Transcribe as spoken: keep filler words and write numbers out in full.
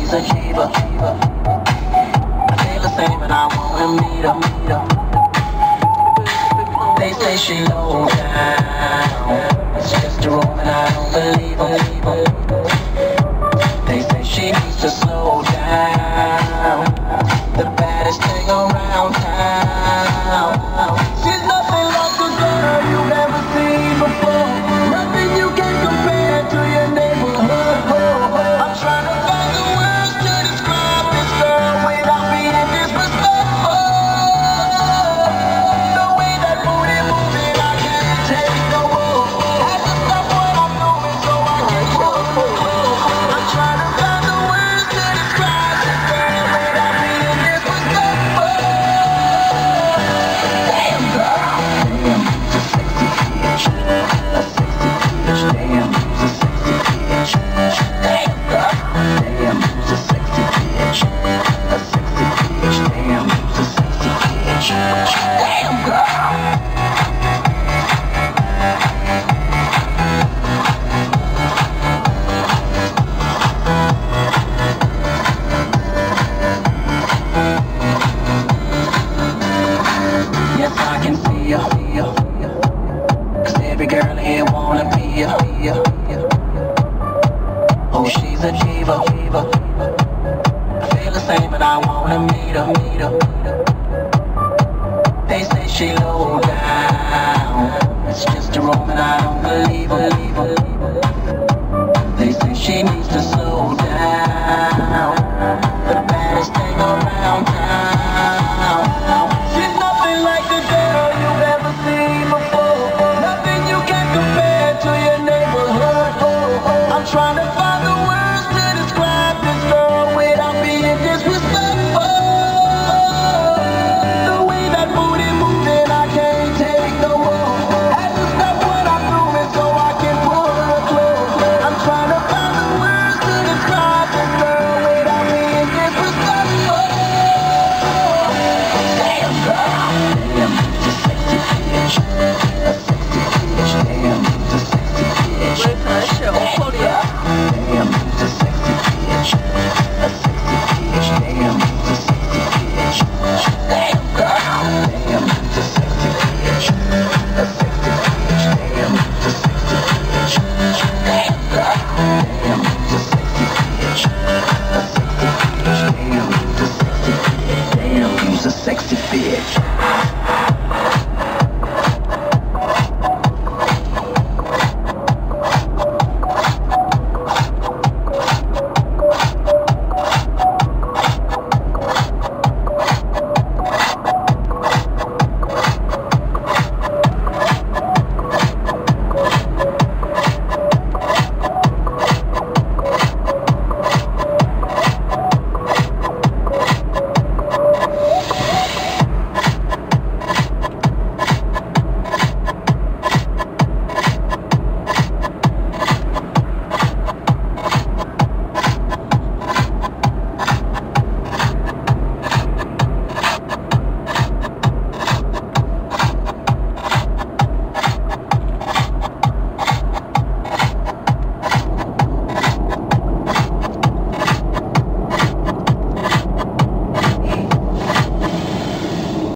she's a diva. I feel the same and I wanna meet her. They say she low down, it's just a rumor and I don't believe her. They say she needs to slow down, the baddest thing around town. She's nothing like a girl you've ever seen before, nothing you can compare to your neighborhood. I'm trying to find the words to describe this girl without being disrespectful. The way that booty moving, I can't take no more. Had to stop what I'm doing so I can pull. I'm trying to find the words to describe this girl without being disrespectful. Damn girl, damn, she's a sexy bitch, a sexy bitch. Damn, she's a sexy bitch. Damn girl, damn, she's a sexy bitch, a sexy bitch. Damn, she's a sexy bitch. Damn girl. Yes, I can see ya, cause every girl here wanna be ya. Oh, she's a diva. I feel the same and I wanna meet her. They say she low down, it's just a rumor and I don't believe her. They say she needs to slow down, the baddest thing around town. She's nothing like the girl you've ever seen before, nothing you can compare to your neighborhood. I'm trying to find the words to describe this girl without being disrespectful. The way that booty moving, I can't take no more. Had to stop what I'm doing so I can pull her close. I'm trying to find the words to describe this girl without being disrespectful. Damn girl, damn, she's a sexy bitch, a sexy bitch. Damn, she's a sexy bitch. Damn, she's a sexy bitch, a sexy bitch. Damn, she's a sexy bitch. Damn girl, damn, she's a sexy bitch, a sexy bitch. Damn, she's a sexy bitch. Damn girl, damn, she's a sexy bitch, a sexy bitch. Damn, she's a sexy bitch. Damn, she's a sexy bitch.